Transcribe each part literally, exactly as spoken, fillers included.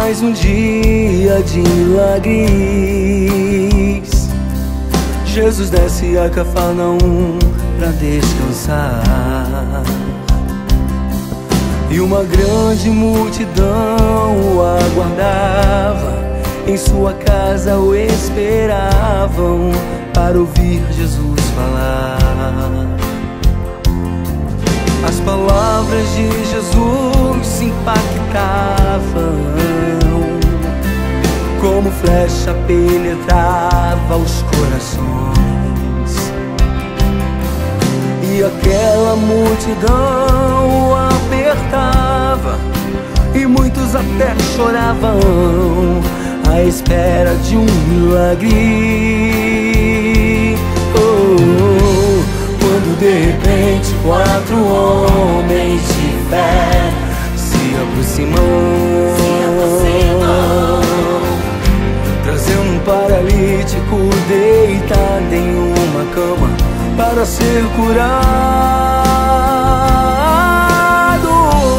mais um dia de milagres. Jesus desce a Cafarnaum pra descansar, e uma grande multidão o aguardava. Em sua casa o esperavam para ouvir Jesus falar. As palavras de Jesus impactavam, como flecha penetrava os corações. E aquela multidão o apertava, e muitos até choravam à espera de um milagre. Oh, oh, quando de repente quatro homens de fé se aproximam, se aproximam, trazendo um paralítico deitado em uma cama para ser curado.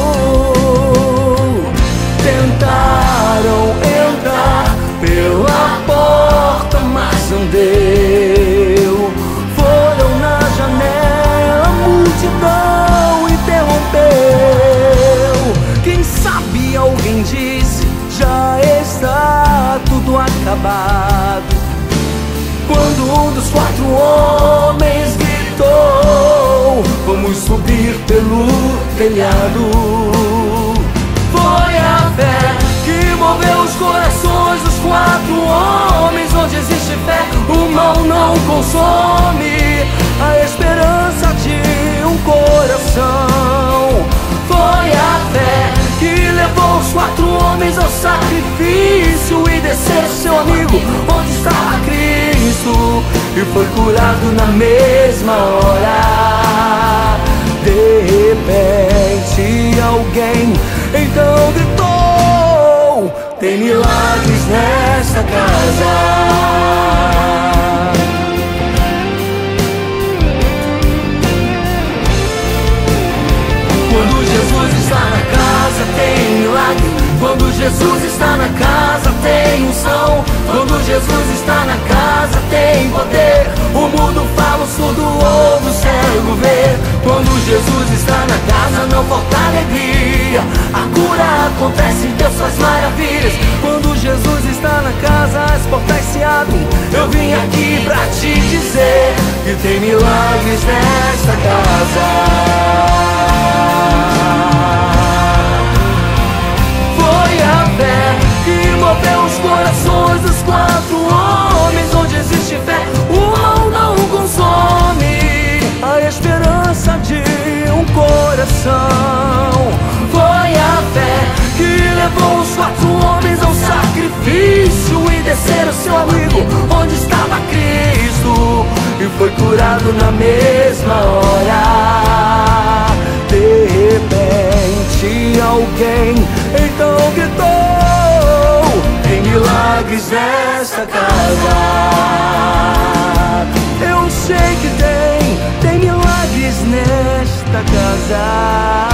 Tentaram entrar pela porta, mas não deu. Foram na janela, a multidão interrompeu. Quem sabe alguém disse, já está tudo acabado. Quando um dos quatro homens gritou, vamos subir pelo telhado. Foi a fé que moveu os corações dos quatro homens. Onde existe fé, o mal não consome a esperança de um coração. Foi a fé que levou os quatro homens ao sacrifício e descer seu amigo onde estava Cristo, e foi curado na mesma hora. De repente alguém então gritou, tem milagres nesta casa. Quando Jesus está na casa tem milagre. Quando Jesus está na casa tem unção. Quando Jesus está na casa tem poder. O mundo fala, o surdo ouve, o cego vê. Quando Jesus está na casa não falta alegria. A cura acontece, Deus faz maravilhas. Quando Jesus está na casa as portas se abrem. Eu vim aqui pra te dizer que tem milagres nesta casa. Que moveu os corações dos quatro homens. Onde existe fé, o mal não consome a esperança de um coração. Foi a fé que levou os quatro homens ao sacrifício e desceram seu amigo onde estava Cristo, e foi curado na mesma hora. De repente alguém então gritou, tem milagres nesta casa. Eu sei que tem, tem milagres nesta casa.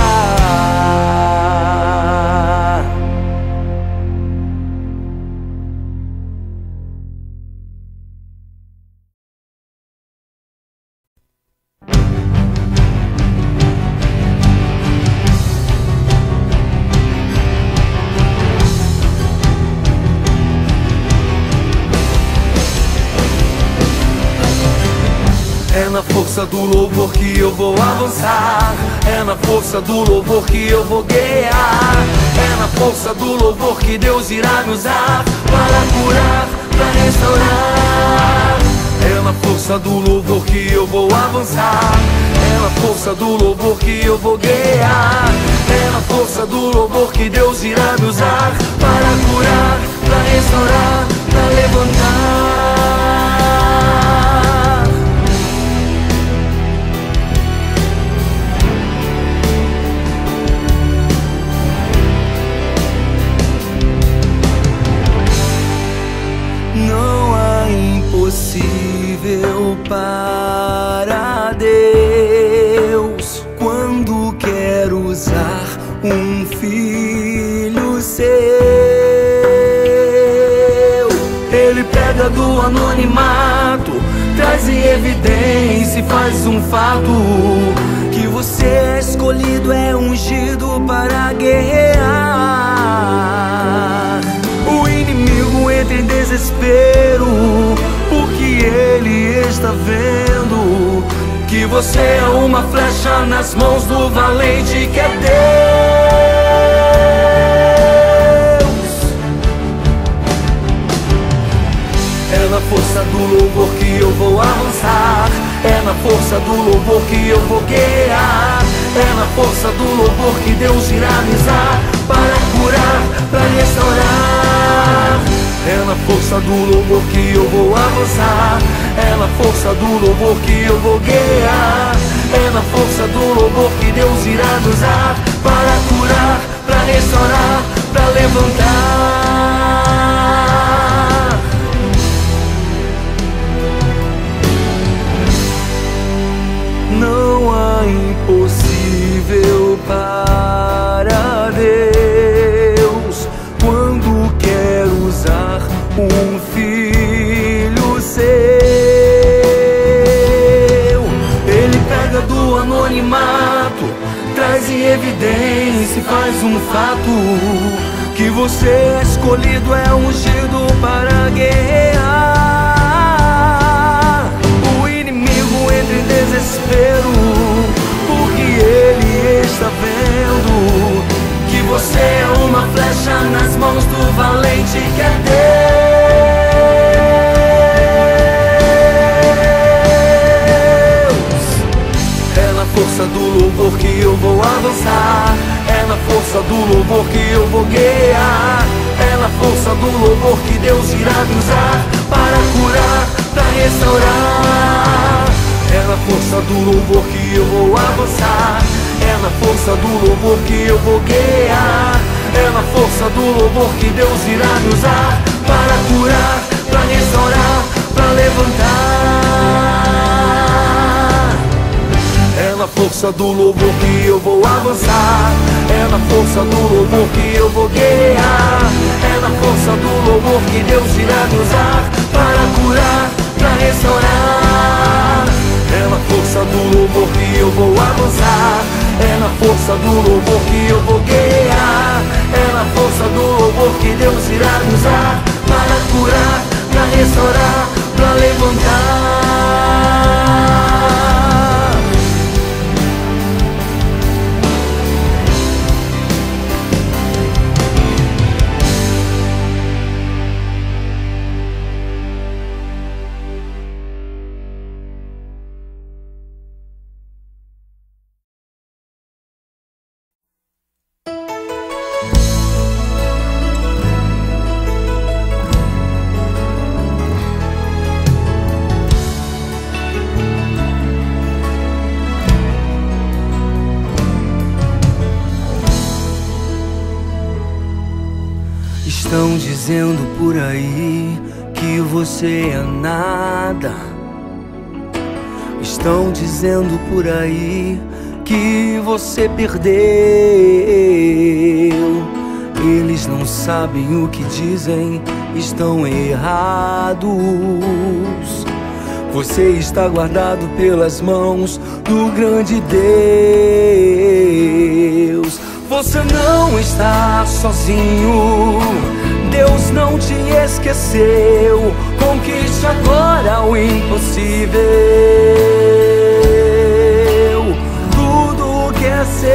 É na força do louvor que eu vou avançar. É na força do louvor que eu vou guiar. É na força do louvor que Deus irá me usar para curar, para restaurar. É na força do louvor que eu vou avançar. É na força do louvor que eu vou guiar. É na força do louvor que Deus irá me usar para curar, para restaurar, para levantar. Impossível para Deus quando quer usar um filho seu. Ele pega do anonimato, traz em evidência e faz um fato: que você é escolhido, é ungido para guerrear. O inimigo entra em desespero, porque ele está vendo que você é uma flecha nas mãos do valente que é Deus. É na força do louvor que eu vou avançar, é na força do louvor que eu vou guerrear, é na força do louvor que Deus irá me usar para curar, para restaurar. É na força do louvor que eu vou avançar, é na força do louvor que eu vou guerrear, é na força do louvor que Deus irá me usar para curar, para restaurar, para levantar. Não há impossível para Deus quando quer usar um filho seu. Ele pega do anonimato, traz em evidência e faz um fato: que você é escolhido, é ungido para guerrear. O inimigo entra em desespero, porque ele está vendo que você é uma flecha nas mãos do valente que é Deus. É na força do louvor que eu vou avançar, é na força do louvor que eu vou guerrear, é na força do louvor que Deus irá me usar para curar, para restaurar. É na força do louvor que eu vou avançar, é na força do louvor que eu vou guerrear, é na força do louvor que Deus irá me usar para curar, para restaurar, para levantar. É na força do louvor que eu vou avançar, é na força do louvor que eu vou guerrear, é na força do louvor que Deus irá me usar para curar, para restaurar. É na força do louvor que eu vou avançar, é na força do louvor que eu vou guerrear, é na força do louvor que Deus irá me usar para curar, para restaurar, para levantar. Estão dizendo por aí que você é nada. Estão dizendo por aí que você perdeu. Eles não sabem o que dizem, estão errados. Você está guardado pelas mãos do grande Deus. Você não está sozinho, Deus não te esqueceu. Conquiste agora o impossível. Tudo que é seu,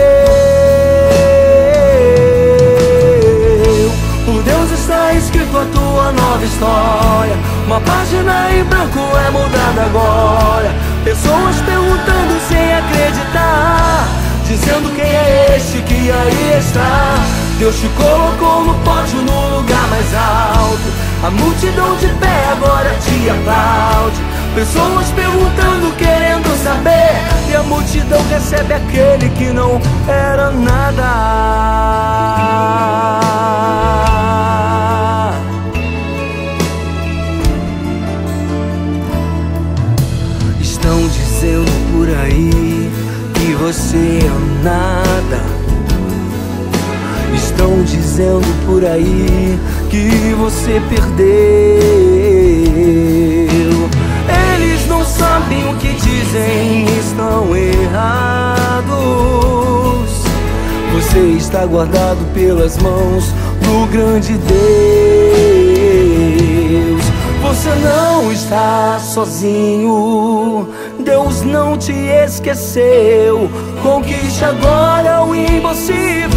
por Deus está escrito a tua nova história. Uma página em branco é mudada agora. Pessoas perguntando sem acreditar, dizendo quem é este que aí está. Deus te colocou no pódio, no lugar mais alto. A multidão de pé agora te aplaude. Pessoas perguntando, querendo saber, e a multidão recebe aquele que não era nada. Estão dizendo por aí que você é nada. Estão dizendo por aí que você perdeu. Eles não sabem o que dizem, estão errados. Você está guardado pelas mãos do grande Deus. Você não está sozinho, Deus não te esqueceu. Conquiste agora o impossível.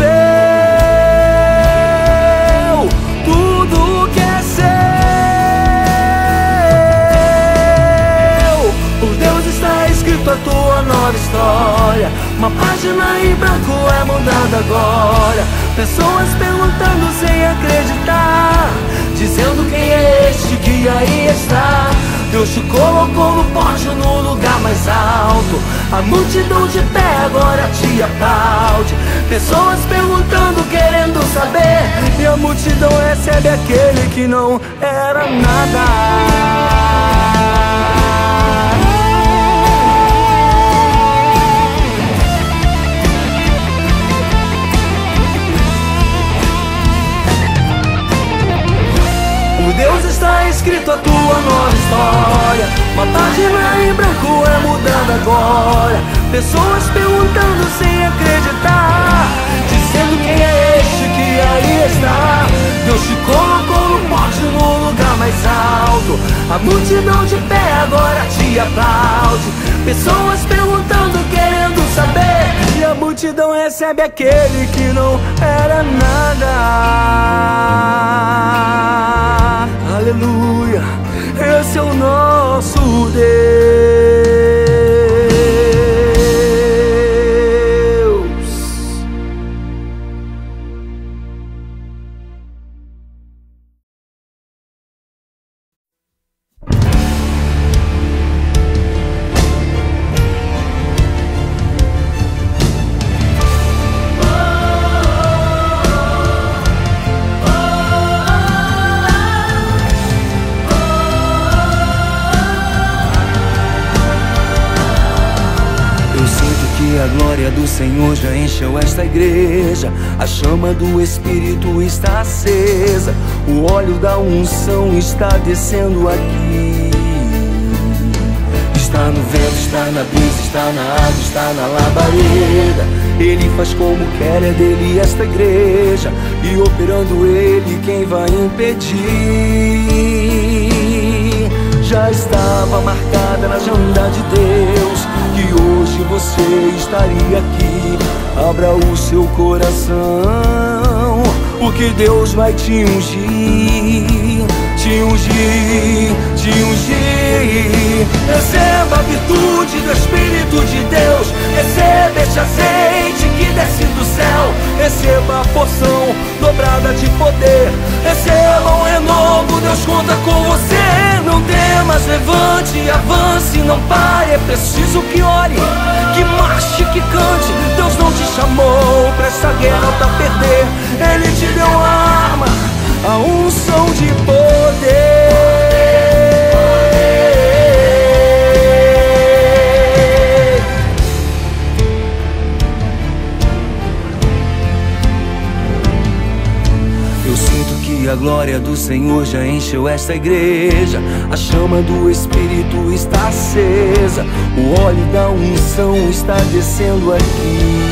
Tudo que é seu, por Deus está escrito a tua nova história. Uma página em branco é mudada agora. Pessoas perguntando sem acreditar, dizendo quem é este que aí está. Deus te colocou no pódio, no lugar mais alto. A multidão de pé agora te aplaude. Pessoas perguntando, querendo saber, e a multidão recebe aquele que não era nada. Por Deus está escrito a tua nova história. Uma página em branco é mudada agora. Pessoas perguntando sem acreditar, dizendo quem é este que aí está. Deus te colocou no pódio, no lugar mais alto. A multidão de pé agora te aplaude. Pessoas perguntando, querendo saber, e a multidão recebe aquele que não era nada. Aleluia, esse é o nosso Deus. A glória do Senhor já encheu esta igreja. A chama do Espírito está acesa. O óleo da unção está descendo aqui. Está no vento, está na brisa, está na água, está na labareda. Ele faz como quer, é dele esta igreja. E operando ele, quem vai impedir? Já estava marcada na agenda de Deus que hoje você estaria aqui. Abra o seu coração, porque Deus vai te ungir, te ungir, te ungir. Receba a virtude do Espírito de Deus. Receba este azeite que desce do céu. Receba a porção dobrada de poder. Receba um renovo, Deus conta com você. Não temas, levante, avance, não pare. É preciso que ore, que marche, que cante. Deus não te chamou pra essa guerra pra perder. Ele te deu a arma, a unção de poder. Eu sinto que a glória do Senhor já encheu esta igreja. A chama do Espírito está acesa. O óleo da unção está descendo aqui.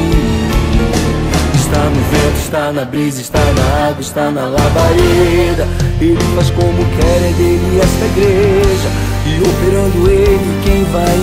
Está no vento, está na brisa, está na água, está na labareda. Ele faz como quer, é dele esta igreja. E operando ele, quem vai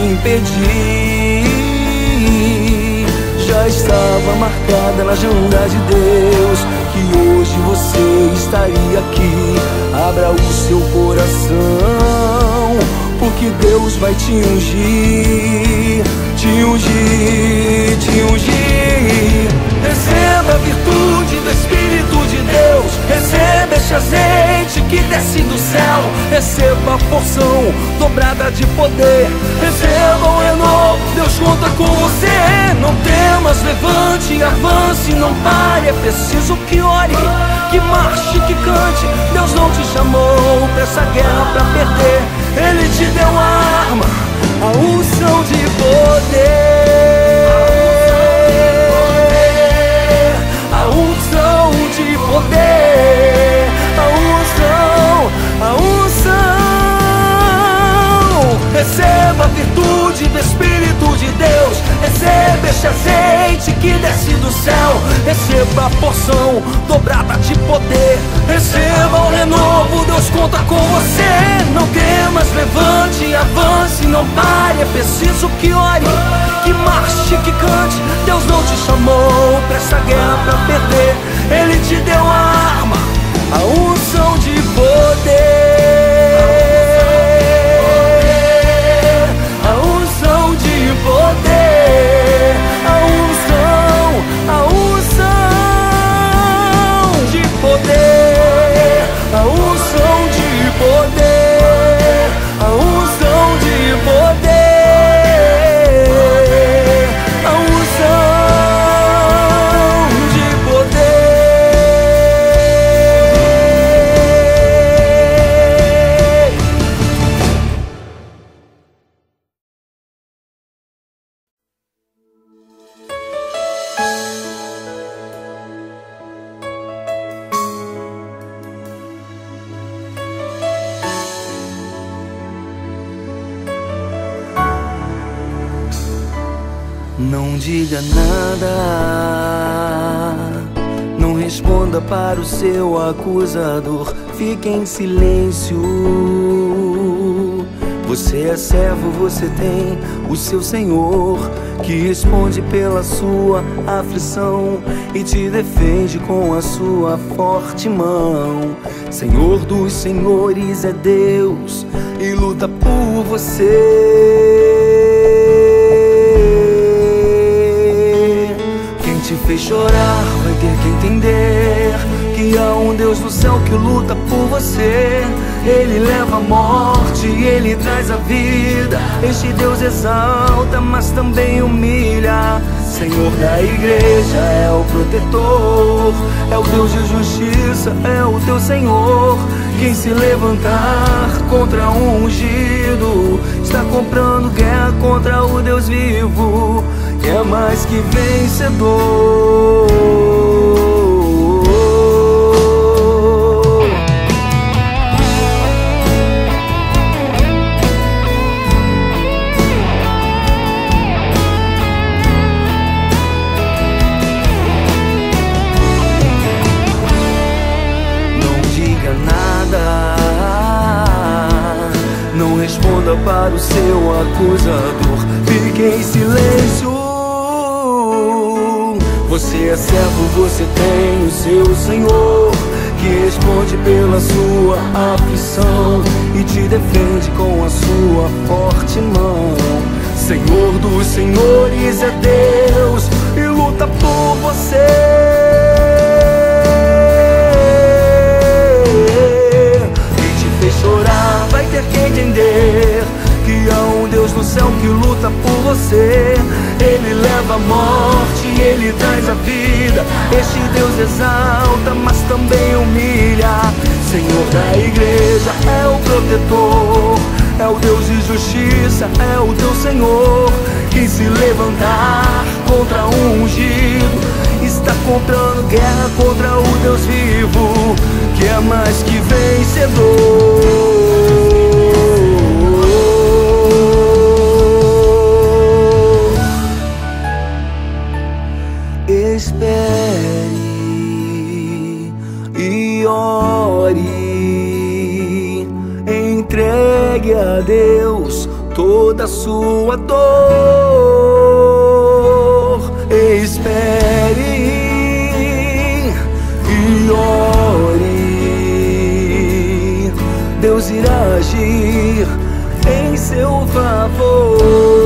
impedir? Já estava marcada na agenda de Deus que hoje você estaria aqui. Abra o seu coração, porque Deus vai te ungir, te ungir, te ungir. Receba a virtude do Espírito de Deus. Receba este azeite que desce do céu. Receba a porção dobrada de poder. Receba um renovo, Deus conta com você. Não temas, levante, avance, não pare. É preciso que ore, que marche, que cante. Deus não te chamou pra essa guerra pra perder. Ele te deu a arma, a unção de poder. A unção de poder, a unção, a unção. receba a virtude do Espírito de Deus. Receba este azeite que desce do céu. Receba a porção dobrada de poder. Receba o renovo, Deus conta com você. Não temas, levante, avance, não pare. É preciso que ore, que marche, que cante. Deus não te chamou pra essa guerra pra perder. Ele te deu a arma, a unção de poder. A unção de poder. A unção, a unção de poder. A unção de poder. A unção de poder. A unção de poder. Não diga nada, não responda para o seu acusador. Fique em silêncio. Você é servo, você tem o seu Senhor, que responde pela sua aflição e te defende com a sua forte mão. Senhor dos senhores é Deus e luta por você. Te fez chorar, vai ter que entender que há um Deus no céu que luta por você. Ele leva a morte e Ele traz a vida. Este Deus exalta, mas também humilha. Senhor da igreja é o protetor, é o Deus de justiça, é o teu Senhor. Quem se levantar contra um ungido está comprando guerra contra o Deus vivo, que é mais que vencedor. Não diga nada, não responda para o seu acusador. Fique em silêncio. Você é servo, você tem o seu Senhor, que responde pela sua aflição e te defende com a sua forte mão. Senhor dos senhores é Deus e luta por você. Quem te fez chorar vai ter que entender que há um Deus no céu que luta por você. Ele leva a morte e Ele traz a vida. Este Deus exalta, mas também humilha. Senhor da igreja é o protetor, é o Deus de justiça, é o teu Senhor. Quem se levantar contra um ungido está comprando guerra contra o Deus vivo, que é mais que vencedor. Espere e ore, entregue a Deus toda a sua dor. Espere e ore, Deus irá agir em seu favor.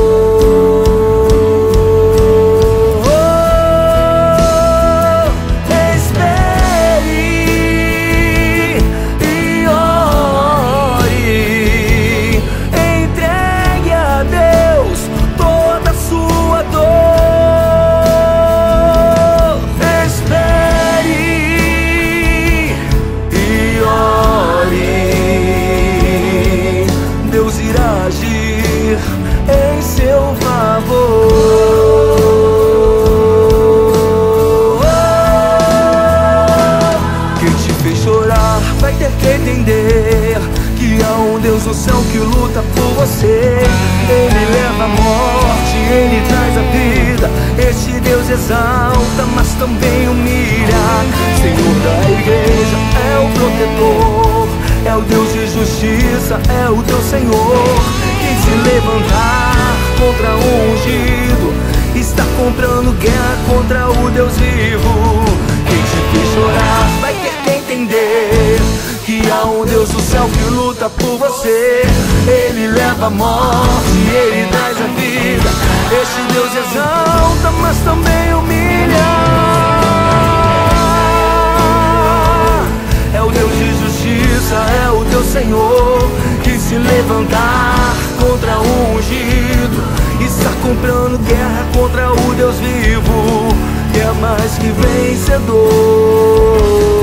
Em Deus do céu que luta por você. Ele leva a morte, Ele traz a vida. Este Deus exalta, mas também humilha. Senhor da igreja, é o protetor, é o Deus de justiça, é o teu Senhor. Quem se levantar contra o ungido está comprando guerra contra o Deus vivo. Quem te fez chorar vai ter que entender que há um Deus do céu que luta por você. Ele leva a morte, Ele traz a vida. Este Deus exalta, mas também humilha. É o Deus de justiça, é o teu Senhor. Que se levantar contra o ungido está comprando guerra contra o Deus vivo, que é mais que vencedor.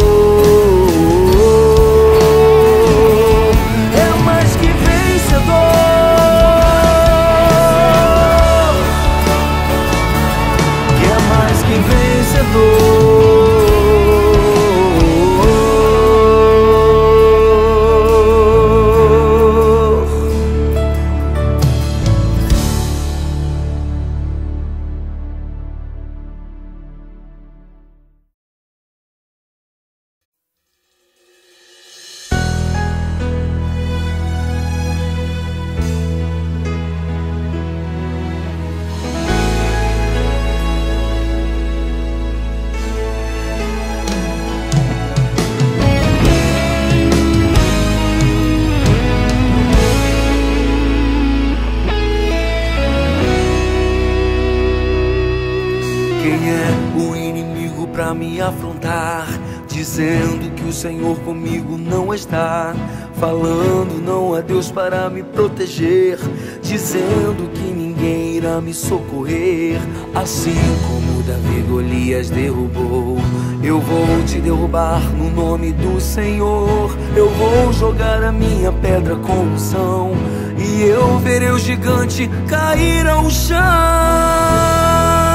Me afrontar, dizendo que o Senhor comigo não está, falando não há Deus para me proteger, dizendo que ninguém irá me socorrer. Assim como Davi Golias derrubou, eu vou te derrubar no nome do Senhor. Eu vou jogar a minha pedra com unção, e eu verei o gigante cair ao chão.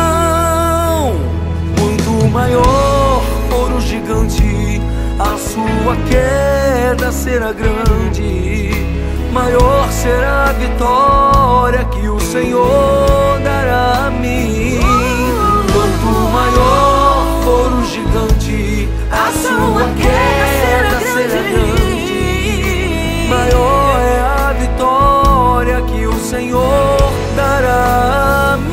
Maior for o gigante, a sua queda será grande. Maior será a vitória que o Senhor dará a mim. Quanto maior for o gigante, a sua queda será grande. Maior é a vitória que o Senhor dará a mim.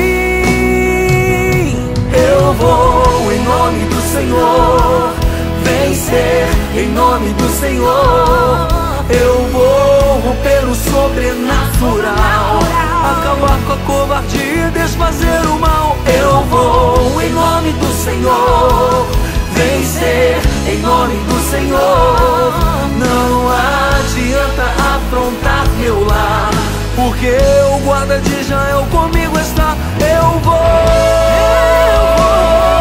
Eu vou em nome do Senhor vencer, em nome do Senhor. Eu vou romper o sobrenatural, acabar com a covardia e desfazer o mal. Eu vou em nome do Senhor vencer, em nome do Senhor. Não adianta afrontar meu lar, porque o guarda de Israel comigo está. Eu vou, eu vou.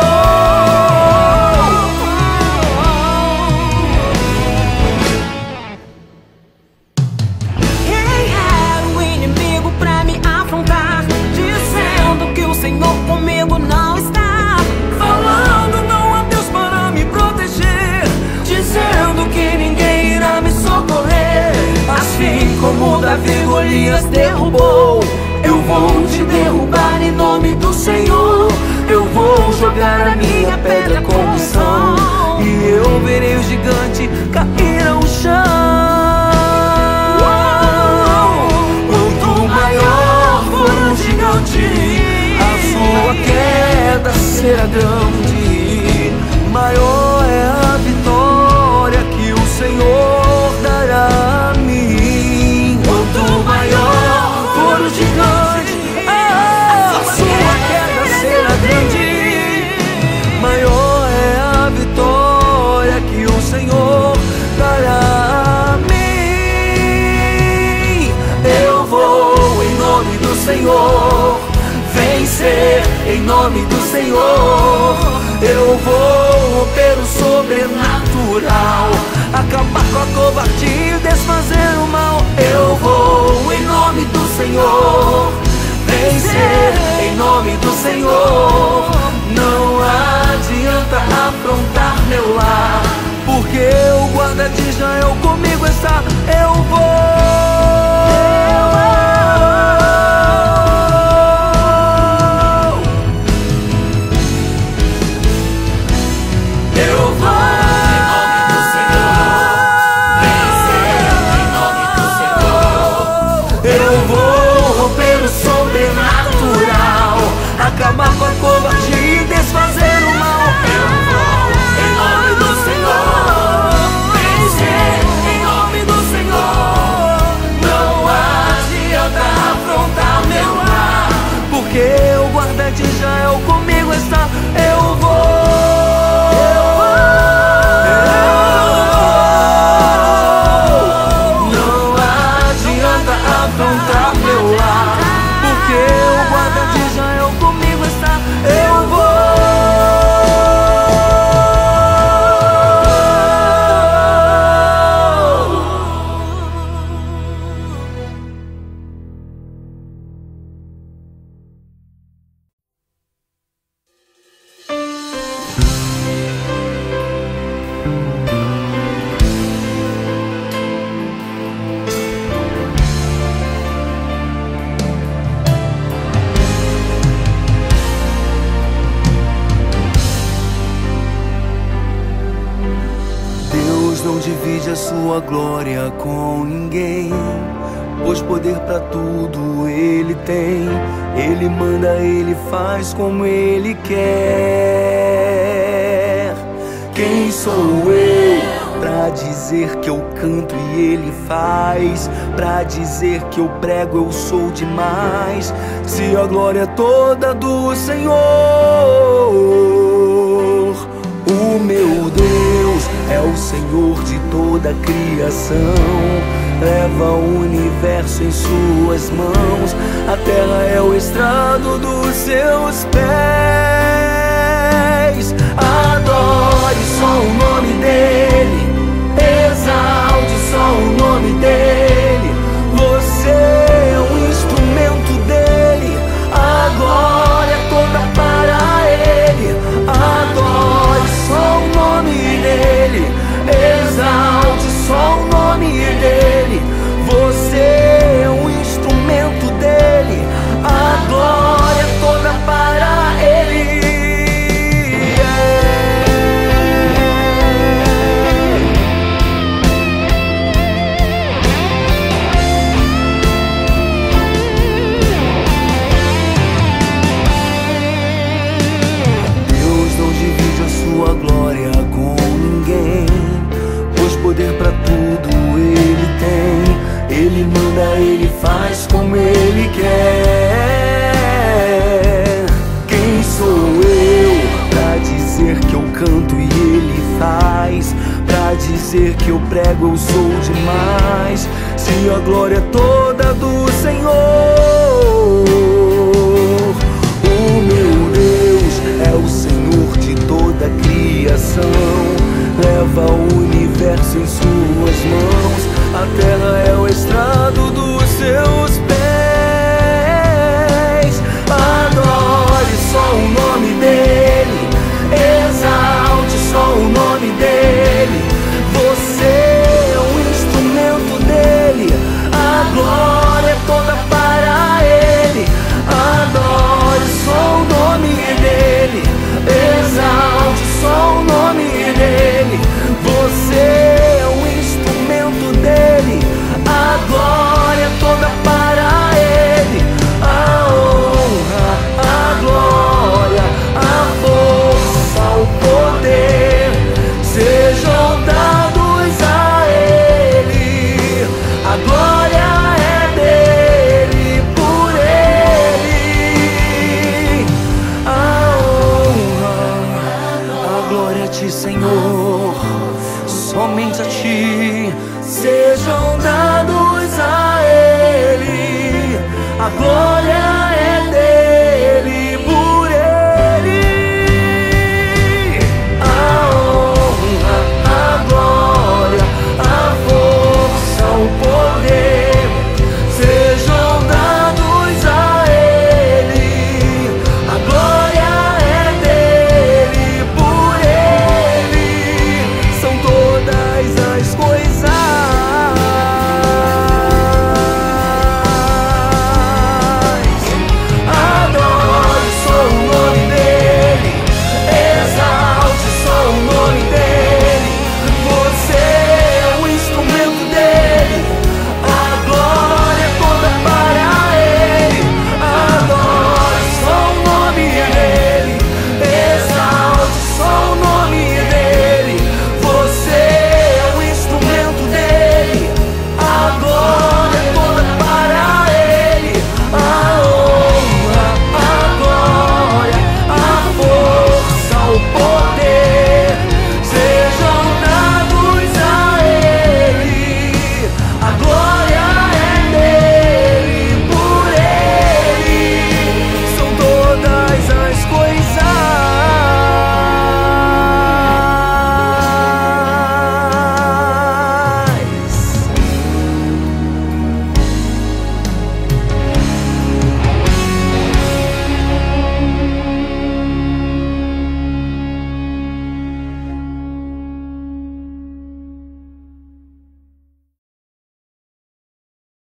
Quem é o inimigo pra me afrontar, dizendo que o Senhor comigo não está, falando não há Deus para me proteger, dizendo que ninguém irá me socorrer. Assim como Davi Golias derrubou, eu vou te derrubar em nome do Senhor. Eu vou jogar a minha pedra com unção, e eu verei o gigante cair ao chão. Quanto maior for o gigante, a sua queda será grande. Maior é a vitória que o Senhor dará a mim. Quanto maior for o gigante, a sua queda será grande. Maior é a vitória que o Senhor dará a mim. Eu vou em nome do Senhor vencer, em nome do Senhor. Eu vou romper o sobrenatural, acabar com a covardia e desfazer o mal. Eu vou em nome do Senhor vencer, em nome do Senhor. Não adianta afrontar meu lar, porque o guarda de Israel comigo está. Eu vou. sua glória com ninguém, pois poder pra tudo Ele tem. Ele manda, Ele faz como Ele quer. Quem sou eu pra dizer que eu canto e Ele faz? Pra dizer que eu prego eu sou demais? Se a glória é toda do Senhor. O meu Deus é o Senhor de toda a criação, leva o universo em suas mãos. A terra é o estrado dos seus pés. Adore só o nome dEle, exalte só o nome dEle. Você é um instrumento dEle, a glória toda para Ele. Adore só o nome dEle, exalte só o nome dEle. Você é um instrumento dEle, a glória toda para Ele. Deus não divide a sua glória com ninguém, pois poder pra tudo Ele tem. Ele manda, Ele faz como Ele quer. Quem sou eu pra dizer que eu canto e Ele faz? Pra dizer que eu prego eu sou demais? Se a glória é toda do Senhor. O meu Deus é o Senhor de toda a criação, leva o universo em suas mãos. A terra é o estrado dos seus pés. Adore só o nome dEle, exalte só o nome dEle. Você é um instrumento dEle, a glória é toda para Ele. Adore só o nome dEle, exalte só o nome dEle. Você é um instrumento dEle, a glória toda para Ele. A honra, a glória, a força, o poder sejam dados a Ele. A glória é dEle, por Ele. A honra, a glória a Ti, Senhor, somente a Ti sejam dados a Ele. A glória